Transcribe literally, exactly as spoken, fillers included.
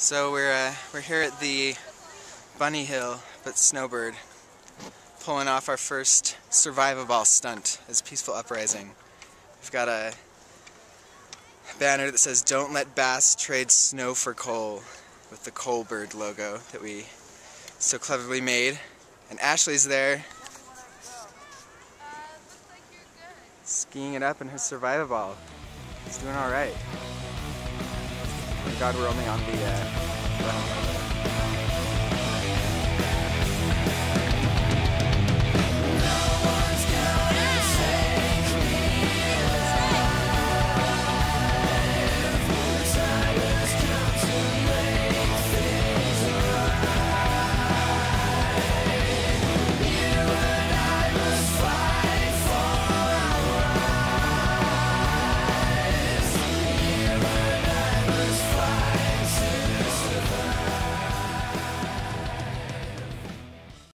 So we're uh, we're here at the Bunny Hill, but Snowbird, pulling off our first Survivaball stunt as Peaceful Uprising. We've got a banner that says "Don't let bass trade snow for coal," with the Coalbird logo that we so cleverly made. And Ashley's there, skiing it up in her Survivaball. He's doing all right. Thank God we're only on the uh,